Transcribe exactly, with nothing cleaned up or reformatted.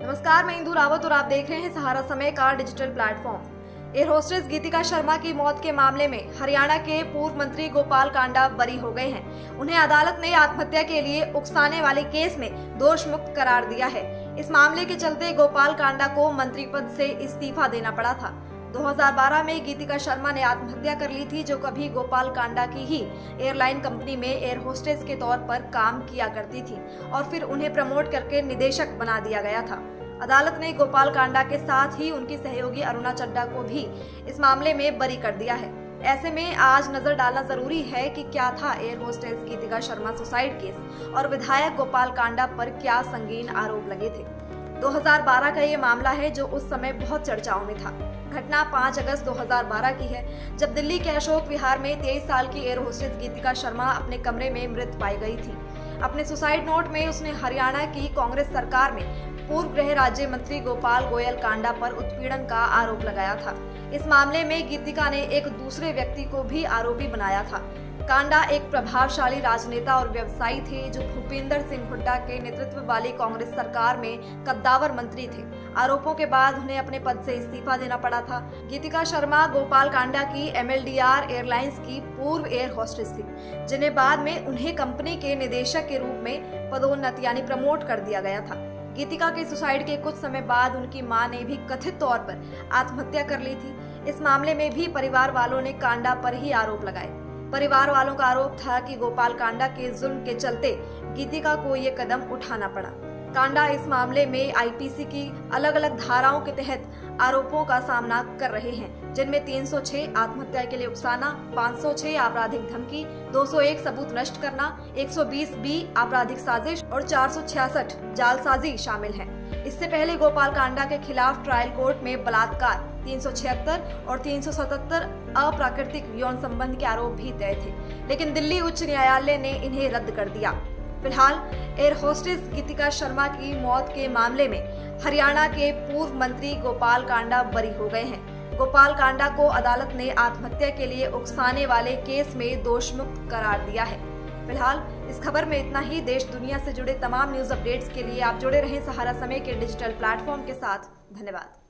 नमस्कार, मैं इंदु रावत और आप देख रहे हैं सहारा समय का digital platform. Air hostess Geetika Sharma की मौत के मामले में हरियाणा के पूर्व मंत्री गोपाल कांडा बरी हो गए हैं। उन्हें अदालत ने आत्महत्या के लिए उकसाने वाले केस में दोष मुक्त करार दिया है। इस मामले के चलते गोपाल कांडा को मंत्री पद से इस्तीफा देना पड़ा था। दो हज़ार बारह में गीतिका शर्मा ने आत्महत्या कर ली थी, जो कभी गोपाल कांडा की ही एयरलाइन कंपनी में एयर होस्टेस के तौर पर काम किया करती थी और फिर उन्हें प्रमोट करके निदेशक बना दिया गया था। अदालत ने गोपाल कांडा के साथ ही उनकी सहयोगी अरुणा चड्ढा को भी इस मामले में बरी कर दिया है। ऐसे में आज नजर डालना जरूरी है कि क्या था air hostess Geetika Sharma suicide case और विधायक गोपाल कांडा पर क्या संगीन आरोप लगे थे। दो हज़ार बारह का ये मामला है जो उस समय बहुत चर्चाओं में था। घटना पाँच अगस्त दो हज़ार बारह की है, जब दिल्ली के अशोक विहार में तेईस साल की एयर होस्टेस गीतिका शर्मा अपने कमरे में मृत पाई गई थी। अपने सुसाइड नोट में उसने हरियाणा की कांग्रेस सरकार में पूर्व गृह राज्य मंत्री गोपाल गोयल कांडा पर उत्पीड़न का आरोप लगाया था। इस मामले में गीतिका ने एक दूसरे व्यक्ति को भी आरोपी बनाया था। कांडा एक प्रभावशाली राजनेता और व्यवसायी थे जो भूपेंद्र सिंह हुड्डा के नेतृत्व वाली कांग्रेस सरकार में कद्दावर मंत्री थे। आरोपों के बाद उन्हें अपने पद से इस्तीफा देना पड़ा था। गीतिका शर्मा गोपाल कांडा की M L D R airlines की पूर्व एयर होस्टेस थी, जिन्हें बाद में उन्हें कंपनी के निदेशक के रूप में पदोन्नत यानी प्रमोट कर दिया गया था। गीतिका के सुसाइड के कुछ समय बाद उनकी मां ने भी कथित तौर पर आत्महत्या कर ली थी। इस मामले में भी परिवार वालों ने कांडा पर ही आरोप लगाए। परिवार वालों का आरोप था कि गोपाल कांडा के जुल्म के चलते गीतिका को ये कदम उठाना पड़ा। कांडा इस मामले में आई पी सी की अलग अलग धाराओं के तहत आरोपों का सामना कर रहे हैं, जिनमें तीन सौ छह आत्महत्या के लिए उकसाना, पाँच सौ छह आपराधिक धमकी, दो सौ एक सबूत नष्ट करना, एक सौ बीस बी आपराधिक साजिश और चार सौ छियासठ जालसाजी शामिल है। इससे पहले गोपाल कांडा के खिलाफ ट्रायल कोर्ट में बलात्कार, तीन सौ छिहत्तर और तीन सौ सतहत्तर अप्राकृतिक यौन संबंध के आरोप भी तय थे, लेकिन दिल्ली उच्च न्यायालय ने इन्हें रद्द कर दिया। फिलहाल एयर होस्टेस गीतिका शर्मा की मौत के मामले में हरियाणा के पूर्व मंत्री गोपाल कांडा बरी हो गए हैं। गोपाल कांडा को अदालत ने आत्महत्या के लिए उकसाने वाले केस में दोषमुक्त करार दिया है। फिलहाल इस खबर में इतना ही। देश दुनिया से जुड़े तमाम न्यूज अपडेट्स के लिए आप जुड़े रहें सहारा समय के डिजिटल प्लेटफॉर्म के साथ। धन्यवाद।